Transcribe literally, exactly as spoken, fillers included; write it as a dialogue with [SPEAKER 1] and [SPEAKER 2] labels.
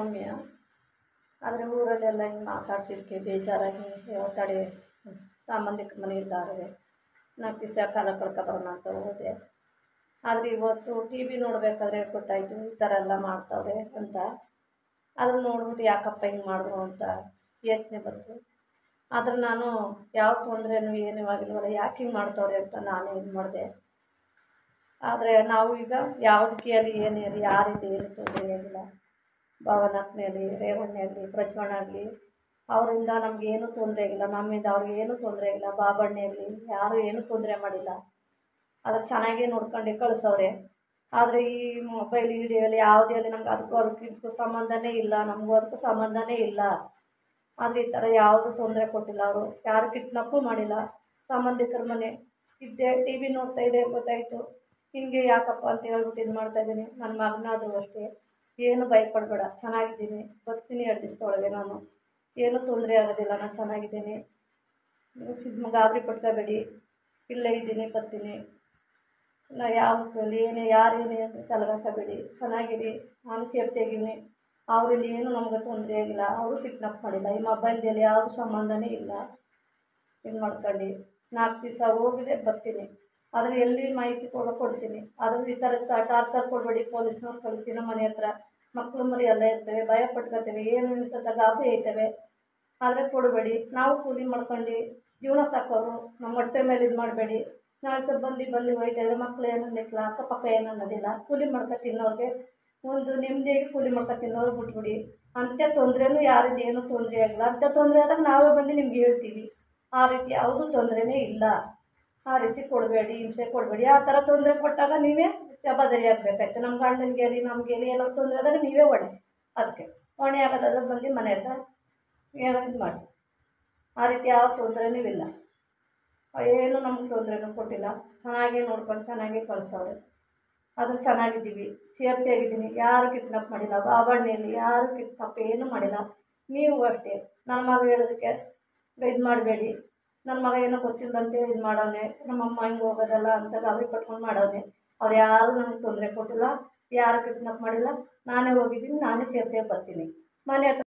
[SPEAKER 1] ಸೌಮ್ಯ. ಆದರೆ ಊರಲ್ಲೆಲ್ಲ ಹಿಂಗೆ ಮಾತಾಡ್ತಿದ್ದಕ್ಕೆ ಬೇಜಾರಾಗಿ ತಡೆ ಸಂಬಂಧಿಕರ ಮನೆ ಇದ್ದಾರೆ ನಾಲ್ಕು ದಿವಸ ಕಾಲ ಕಳ್ಕೊಬರೋಣ ಅಂತ ಹೋದೆ. ಆದರೆ ಇವತ್ತು ಟಿ ವಿ ನೋಡಬೇಕಾದ್ರೆ ಗೊತ್ತಾಯಿತು ಈ ಥರ ಎಲ್ಲ ಮಾಡ್ತಾವ್ರೆ ಅಂತ. ಅದನ್ನು ನೋಡ್ಬಿಟ್ಟು ಯಾಕಪ್ಪ ಹಿಂಗೆ ಮಾಡಿದ್ರು ಅಂತ ಯೋಚನೆ ಬಂತು. ಆದರೆ ನಾನು ಯಾವ ತೊಂದರೆನೂ ಏನೂ ಆಗಿಲ್ವಲ್ಲ, ಯಾಕೆ ಹಿಂಗೆ ಮಾಡ್ತಾವ್ರೆ ಅಂತ ನಾನೇ ಇದು ಮಾಡಿದೆ. ಆದರೆ ನಾವು ಈಗ ಯಾವುದಕ್ಕೆ ಅಲ್ಲಿ ಏನೇ ಆಗಲಿ ಯಾರಿಂದ ಏನು ತೊಂದರೆ ಆಗಿಲ್ಲ. ಭವನಕ್ಕನೇ ಆಗಲಿ, ರೇವಣ್ಣ ಆಗಲಿ, ಪ್ರಜ್ವಣ್ಣ ಆಗಲಿ, ಅವರಿಂದ ನಮಗೇನು ತೊಂದರೆ ಆಗಿಲ್ಲ. ನಮ್ಮಿಂದ ಅವ್ರಿಗೆ ಏನೂ ತೊಂದರೆ ಆಗಿಲ್ಲ. ಬಾಬಣ್ಣ ಆಗಲಿ ಯಾರೂ ಏನೂ ತೊಂದರೆ ಮಾಡಿಲ್ಲ. ಅದು ಚೆನ್ನಾಗೇ ನೋಡ್ಕೊಂಡು ಕಳಿಸವ್ರೆ. ಆದರೆ ಈ ಮೊಬೈಲ್ ವಿಡಿಯೋಲಿ ಯಾವುದೇ ಆಗಲಿ ನಮ್ಗೆ ಅದಕ್ಕೂ ಅದಕ್ಕೂ ಇದಕ್ಕೂ ಸಂಬಂಧನೇ ಇಲ್ಲ, ನಮಗೂ ಅದಕ್ಕೂ ಸಂಬಂಧನೇ ಇಲ್ಲ. ಆದರೆ ಈ ಥರ ಯಾವುದೂ ತೊಂದರೆ ಕೊಟ್ಟಿಲ್ಲ. ಅವರು ಯಾರು ಕಿಡ್ನಾಪು ಮಾಡಿಲ್ಲ. ಸಂಬಂಧಿಕರ ಮನೆ ಇದ್ದೆ, ಟಿ ವಿ ನೋಡ್ತಾ ಇದೆ, ಗೊತ್ತಾಯಿತು ಹಿಂಗೆ ಯಾಕಪ್ಪ ಅಂತ ಹೇಳ್ಬಿಟ್ಟು ಇದು ಮಾಡ್ತಾಯಿದ್ದೀನಿ. ನನ್ನ ಮಗನಾದರೂ ಅಷ್ಟೇ, ಏನು ಭಯಪಡಬೇಡ, ಚೆನ್ನಾಗಿದ್ದೀನಿ, ಬರ್ತೀನಿ ಎರಡು ದಿವಸದೊಳಗೆ, ನಾನು ಏನೂ ತೊಂದರೆ ಆಗೋದಿಲ್ಲ, ನಾನು ಚೆನ್ನಾಗಿದ್ದೀನಿ, ಇದು ಗಾಬರಿ ಪಡ್ಕೋಬೇಡಿ, ಇಲ್ಲೇ ಇದ್ದೀನಿ, ಬರ್ತೀನಿ, ನಾ ಯಾವ ಏನೇ ಯಾರೇನೇ ಅಂತ ತಲೆಗಾಸಬೇಡಿ, ಚೆನ್ನಾಗಿರಿ, ನಾನು ಸೇಫ್ಟಿಯಾಗಿದ್ದೀನಿ. ಅವರಲ್ಲಿ ಏನು ನಮಗೆ ತೊಂದರೆ ಆಗಿಲ್ಲ, ಅವರು ಕಿಡ್ನಾಪ್ ಮಾಡಿಲ್ಲ. ಈ ಮೊಬೈಲ್ದಲ್ಲಿ ಯಾವುದು ಸಂಬಂಧನೇ ಇಲ್ಲ. ಇದು ಮಾಡ್ಕೊಂಡು ನಾಲ್ಕು ದಿವಸ ಹೋಗಿದೆ, ಬರ್ತೀನಿ, ಆದರೆ ಎಲ್ಲಿ ಮಾಹಿತಿ ಕೊಡೋ ಕೊಡ್ತೀನಿ. ಆದರೆ ಈ ಥರ ಟಾರ್ಚರ್ ಕೊಡಬೇಡಿ, ಪೊಲೀಸ್ನವ್ರು ಕಳಿಸಿ ನಮ್ಮ ಮನೆ ಹತ್ರ ಮಕ್ಕಳು ಮರಿ ಎಲ್ಲ ಇರ್ತವೆ, ಭಯ ಪಟ್ಕೋತೇವೆ, ಏನು ಇಂಥ ಗಾಬರಿ ಐತವೆ. ಆದರೆ ಕೊಡಬೇಡಿ, ನಾವು ಕೂಲಿ ಮಾಡ್ಕೊಂಡು ಜೀವನ ಸಾಕೋರು, ನಮ್ಮ ಹೊಟ್ಟೆ ಮೇಲೆ ಇದು ಮಾಡಬೇಡಿ. ನಾಳೆ ಸ್ವಲ್ಪ ಬಂದು ಬಂದು ಹೋಯ್ತಾಯಿದ್ರೆ ಮಕ್ಕಳು ಏನು ಅನ್ನೋಕ್ಕಿಲ್ಲ, ಅಕ್ಕಪಕ್ಕ ಏನು ಅನ್ನೋದಿಲ್ಲ. ಕೂಲಿ ಮಾಡ್ಕೊ ತಿನ್ನೋರಿಗೆ ಒಂದು ನೆಮ್ಮದಿಯಾಗಿ ಕೂಲಿ ಮಾಡ್ಕೊ ತಿನ್ನೋರು ಬಿಟ್ಬಿಡಿ. ಅಂಥ ತೊಂದರೆನೂ ಯಾರಿಂದ ಏನೂ ತೊಂದರೆ ಆಗಿಲ್ಲ. ಅಂಥ ತೊಂದರೆ ಆದಾಗ ನಾವೇ ಬಂದು ನಿಮ್ಗೆ ಹೇಳ್ತೀವಿ. ಆ ರೀತಿ ಯಾವುದೂ ತೊಂದರೆನೇ ಇಲ್ಲ. ಆ ರೀತಿ ಕೊಡಬೇಡಿ, ಹಿಂಸೆ ಕೊಡಬೇಡಿ. ಆ ಥರ ತೊಂದರೆ ಕೊಟ್ಟಾಗ ನೀವೇ ಜವಾಬ್ದಾರಿ ಆಗಬೇಕಾಯ್ತು. ನಮ್ಮ ಗಂಡನಿಗೆ ರೀ ನಮಗೇಲಿ ಏನೋ ತೊಂದರೆ ಆದಾಗ ನೀವೇ ಹೊಣೆ. ಅದಕ್ಕೆ ಹೊಣೆ ಆಗೋದಾದ್ರೆ ಬಂದು ಮನೆ ಹತ್ರ ಏನೋ ಇದು ಮಾಡಿ. ಆ ರೀತಿ ಯಾವ ತೊಂದರೆನೂ ಇಲ್ಲ. ಏನು ನಮ್ಗೆ ತೊಂದರೆನೂ ಕೊಟ್ಟಿಲ್ಲ. ಚೆನ್ನಾಗೇ ನೋಡ್ಕೊಂಡು ಚೆನ್ನಾಗೇ ಕಳಿಸವ್ರೆ. ಅದು ಚೆನ್ನಾಗಿದ್ದೀವಿ, ಸೇಫ್ಟಿಯಾಗಿದ್ದೀನಿ, ಯಾರು ಕಿಡ್ನಾಪ್ ಮಾಡಿಲ್ಲ. ಬಾಬಣ್ಣಲ್ಲಿ ಯಾರು ಕಿಡ್ನಾಪ್ ಏನೂ ಮಾಡಿಲ್ಲ. ನೀವು ಅಷ್ಟೇ ನನ್ನ ಮಗ ಹೇಳೋದಕ್ಕೆ ಇದು ಮಾಡಬೇಡಿ. ನನ್ನ ಮಗ ಏನೋ ಗೊತ್ತಿಲ್ಲದಂತೆ ಇದು ಮಾಡೋನೆ, ನಮ್ಮಮ್ಮ ಹಿಂಗೆ ಹೋಗೋದಲ್ಲ ಅಂತ ಗಾಬರಿ ಪಟ್ಕೊಂಡು ಮಾಡೋನೆ. ಅವ್ರು ಯಾರೂ ನನಗೆ ತೊಂದರೆ ಕೊಟ್ಟಿಲ್ಲ, ಯಾರು ಕಿಡ್ನಾಪ್ ಮಾಡಿಲ್ಲ. ನಾನೇ ಹೋಗಿದ್ದೀನಿ, ನಾನೇ ಸೇಫ್ಟಿಯಾಗಿ ಬರ್ತೀನಿ. ಮನೆ ಹತ್ರ